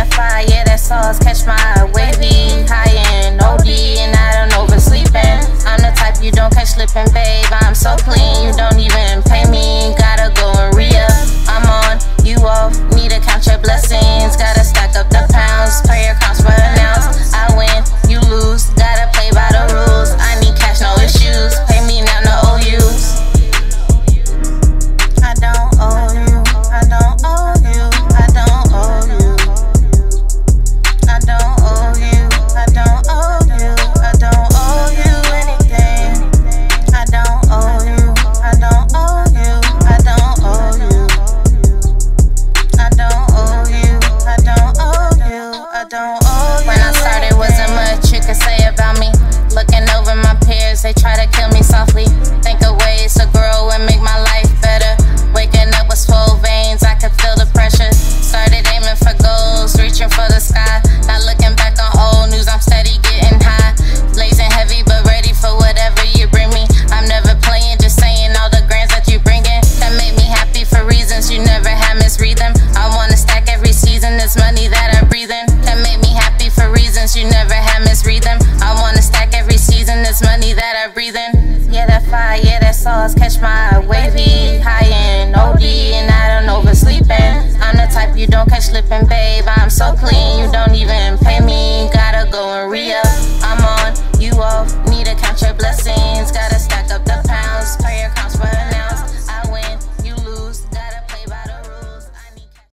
that fire, yeah, that sauce catch my eye. Wavy, high and OD, and I don't oversleeping. I'm the type you don't catch slipping, babe. I'm so clean, you don't even pay me. Gotta go and re-up. I'm on, you off. Need to count your blessings. Gotta stack up the pounds. Prayer counts for announce. I win, you lose. Gotta play by the rules. I need cash, no issues. Pay me now, no OUs. I don't owe you. I don't owe you. I don't owe you. I don't owe you. I don't owe you. I don't owe you anything. I don't owe you. I don't owe you. I don't owe you. I don't owe you. I don't owe you. I don't owe you. When I started, wasn't much you could say about me. Looking over my peers, they try to kill me softly. Think of ways to grow and make my life better. Waking up with swole veins, I could feel the pressure. Started aiming for goals, reaching for the sky. Not looking back on old news, I'm steady getting high. Blazing heavy, but ready for whatever you bring me. I'm never playing, just saying all the grams that you bring in. That make me happy for reasons you never had, misread them. I wanna stack every season, this money that I'm breathing. That make me happy for reasons you never had, misread them. I wanna stack every season, this money that I'm breathing. Yeah, that fire, yeah, that sauce catch my eye.